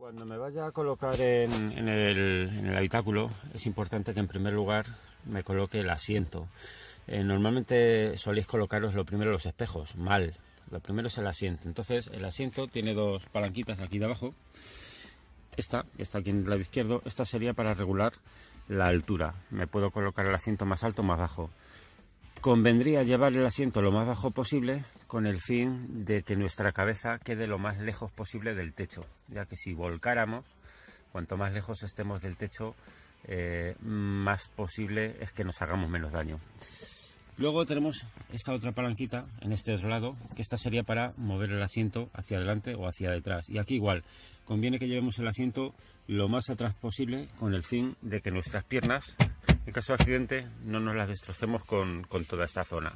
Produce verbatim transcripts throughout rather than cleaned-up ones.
Cuando me vaya a colocar en, en, el, en el habitáculo, es importante que en primer lugar me coloque el asiento. Eh, normalmente soléis colocaros lo primero los espejos, mal. Lo primero es el asiento. Entonces el asiento tiene dos palanquitas aquí de abajo. Esta, que está aquí en el lado izquierdo, esta sería para regular la altura. Me puedo colocar el asiento más alto o más bajo. Convendría llevar el asiento lo más bajo posible con el fin de que nuestra cabeza quede lo más lejos posible del techo, ya que si volcáramos, cuanto más lejos estemos del techo, eh, más posible es que nos hagamos menos daño. Luego tenemos esta otra palanquita en este otro lado, que esta sería para mover el asiento hacia adelante o hacia detrás. Y aquí igual, conviene que llevemos el asiento lo más atrás posible con el fin de que nuestras piernas, en caso de accidente, no nos las destrocemos con, con toda esta zona.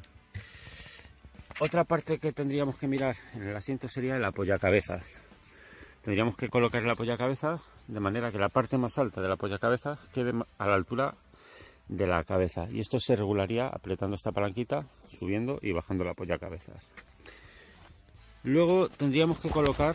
Otra parte que tendríamos que mirar en el asiento sería el apoyacabezas. Tendríamos que colocar el apoyacabezas de manera que la parte más alta del apoyacabezas quede a la altura de la cabeza. Y esto se regularía apretando esta palanquita, subiendo y bajando el apoyacabezas. Luego tendríamos que colocar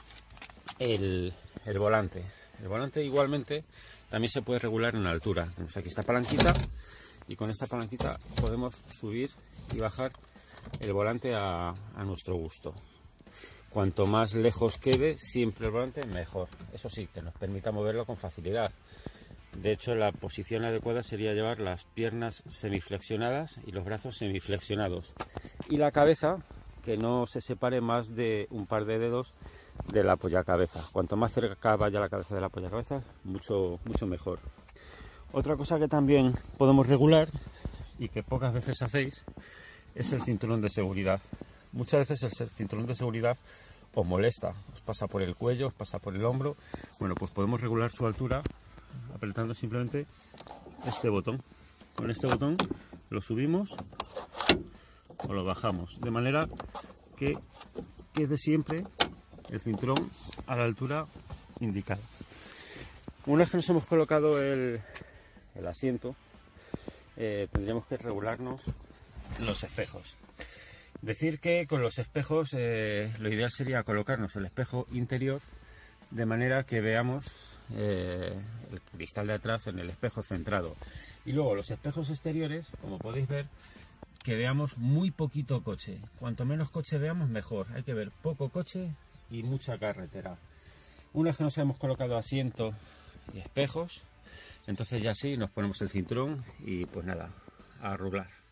el, el volante. El volante igualmente también se puede regular en altura. Tenemos aquí esta palanquita y con esta palanquita podemos subir y bajar el volante a, a nuestro gusto. Cuanto más lejos quede siempre el volante, mejor. Eso sí, que nos permita moverlo con facilidad. De hecho, la posición adecuada sería llevar las piernas semiflexionadas y los brazos semiflexionados. Y la cabeza, que no se separe más de un par de dedos del apoyacabezas. Cuanto más cerca vaya la cabeza del apoyacabezas, mucho, mucho mejor. Otra cosa que también podemos regular, y que pocas veces hacéis, es el cinturón de seguridad. Muchas veces el cinturón de seguridad os molesta, os pasa por el cuello, os pasa por el hombro. Bueno, pues podemos regular su altura apretando simplemente este botón. Con este botón lo subimos o lo bajamos, de manera que quede siempre el cinturón a la altura indicada. Una vez que nos hemos colocado el, el asiento, eh, tendríamos que regularnos los espejos. Decir que con los espejos eh, lo ideal sería colocarnos el espejo interior de manera que veamos eh, el cristal de atrás en el espejo centrado. Y luego los espejos exteriores, como podéis ver, que veamos muy poquito coche. Cuanto menos coche veamos, mejor. Hay que ver poco coche y mucha carretera. Una vez que nos hemos colocado asiento y espejos, entonces ya sí nos ponemos el cinturón y pues nada, a ruglar.